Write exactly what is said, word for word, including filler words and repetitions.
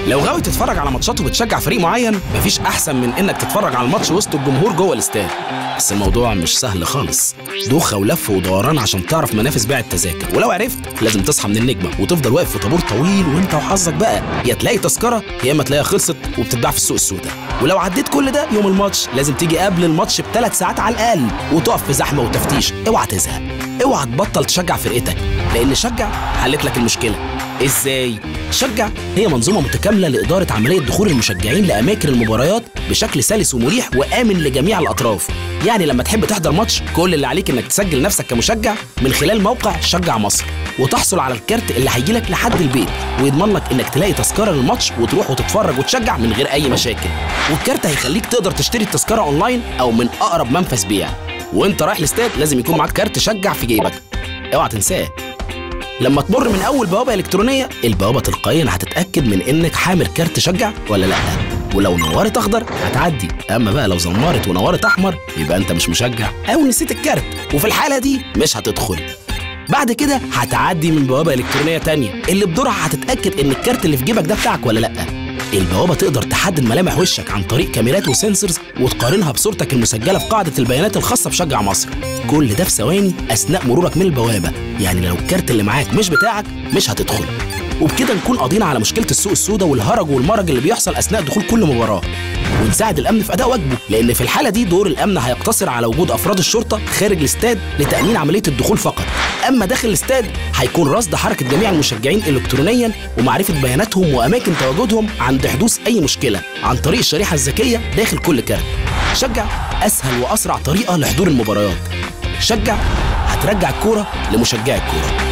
لو غاوي تتفرج على ماتشات وبتشجع فريق معين، مفيش احسن من انك تتفرج على الماتش وسط الجمهور جوه الاستاد. بس الموضوع مش سهل خالص، دوخه ولف ودوران عشان تعرف منافس بيع التذاكر، ولو عرفت لازم تصحى من النجمه وتفضل واقف في طابور طويل، وانت وحظك بقى يا تلاقي تذكره يا اما تلاقيها خلصت وبتتباع في السوق السوداء. ولو عديت كل ده، يوم الماتش لازم تيجي قبل الماتش بثلاث ساعات على الاقل وتقف في زحمه وتفتيش. اوعى تزهق، اوعى تبطل تشجع فرقتك، لان شجع حلت لك المشكله. ازاي؟ شجع هي منظومه متكامله لاداره عمليه دخول المشجعين لاماكن المباريات بشكل سلس ومريح وامن لجميع الاطراف. يعني لما تحب تحضر ماتش، كل اللي عليك انك تسجل نفسك كمشجع من خلال موقع شجع مصر، وتحصل على الكارت اللي هيجي لك لحد البيت، ويضمن لك انك تلاقي تذكره للماتش وتروح وتتفرج وتشجع من غير اي مشاكل. والكارت هيخليك تقدر تشتري التذكره اونلاين او من اقرب منفذ بيع. وانت رايح الاستاد لازم يكون معاك كارت شجع في جيبك، اوعى تنساه. لما تمر من اول بوابه الكترونيه، البوابه تلقائيا هتتاكد من انك حامل كارت شجع ولا لا، ولو نورت اخضر هتعدي، اما بقى لو زمرت ونورت احمر يبقى انت مش مشجع او نسيت الكارت، وفي الحاله دي مش هتدخل. بعد كده هتعدي من بوابه الكترونيه تانية اللي بدورها هتتاكد ان الكارت اللي في جيبك ده بتاعك ولا لا. البوابه تقدر تحدد ملامح وشك عن طريق كاميرات وسنسورز وتقارنها بصورتك المسجله في قاعده البيانات الخاصه بشجع مصر، كل ده في ثواني اثناء مرورك من البوابه. يعني لو الكارت اللي معاك مش بتاعك مش هتدخل. وبكده نكون قاضينا على مشكله السوق السوداء والهرج والمرج اللي بيحصل اثناء دخول كل مباراه، ونساعد الامن في اداء واجبه، لان في الحاله دي دور الامن هيقتصر على وجود افراد الشرطه خارج الاستاد لتامين عمليه الدخول فقط. اما داخل الاستاد هيكون رصد حركه جميع المشجعين الكترونيا ومعرفه بياناتهم واماكن تواجدهم عند حدوث اي مشكله عن طريق الشريحه الذكيه داخل كل كارت. شجع اسهل واسرع طريقه لحضور المباريات. شجع هترجع الكوره لمشجعي الكوره.